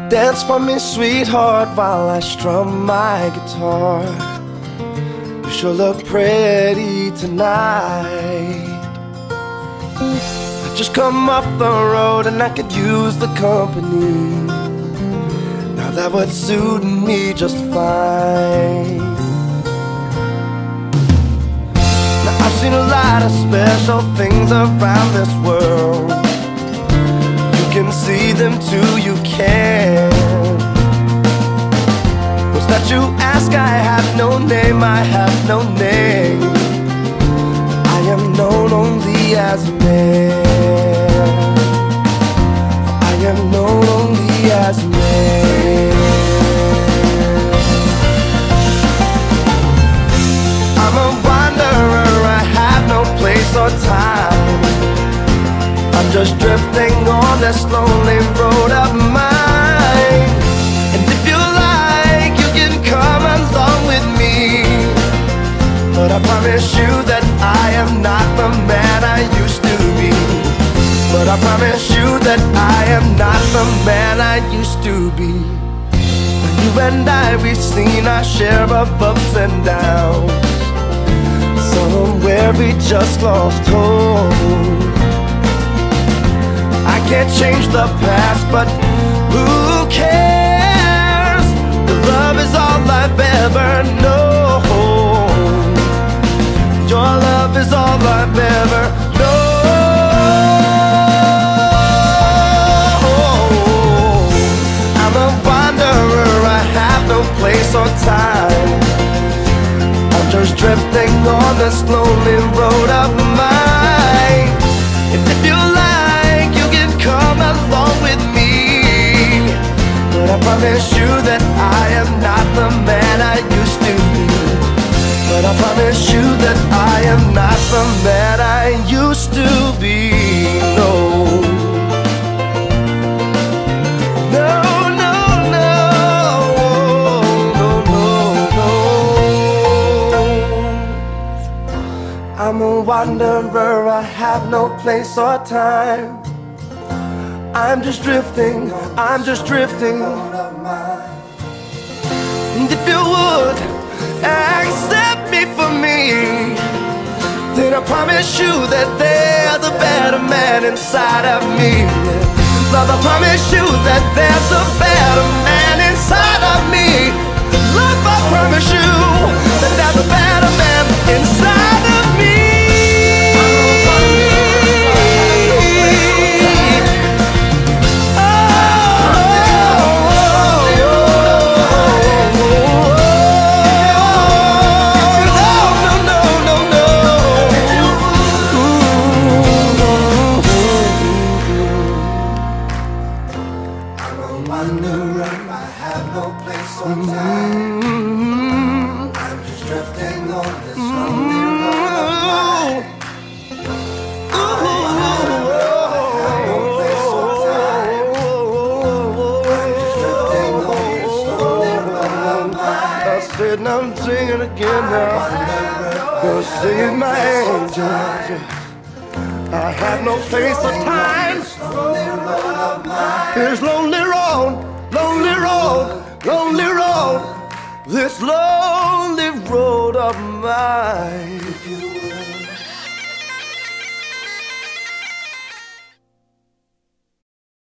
Dance for me, sweetheart, while I strum my guitar. You sure look pretty tonight. I just come off the road and I could use the company. Now that would suit me just fine. Now I've seen a lot of special things around this world. You can see them too, you can. What's that you ask? I have no name, I have no name. I am known only as a man. I am known only as a man. I'm a wanderer, I have no place or time. I'm just drifting on this lonely road of mine. And if you like, you can come along with me. But I promise you that I am not the man I used to be. But I promise you that I am not the man I used to be. You and I, we've seen our share of ups and downs. Somewhere we just lost hope. I can't change the past, but who cares? Love is all I've ever known. Your love is all I've ever known. I'm a wanderer, I have no place or time. I'm just drifting on this lonely road of mine. And if you like, you can come along with me. But I promise you that I am not the man I used to be. But I promise you that I am not the man I used to be. No. No, no, no, no, no, no. I'm a wanderer, I have no place or time. I'm just drifting, I'm just drifting. And if you would accept me for me, then I promise you that there's a better man inside of me. Love, I promise you that there's a better man inside of me. Love, I promise you that there's a better man inside of me. I'm singing again now. Gonna sing my angels. I have no place or time. This lonely road, lonely road, lonely road. This lonely road of mine.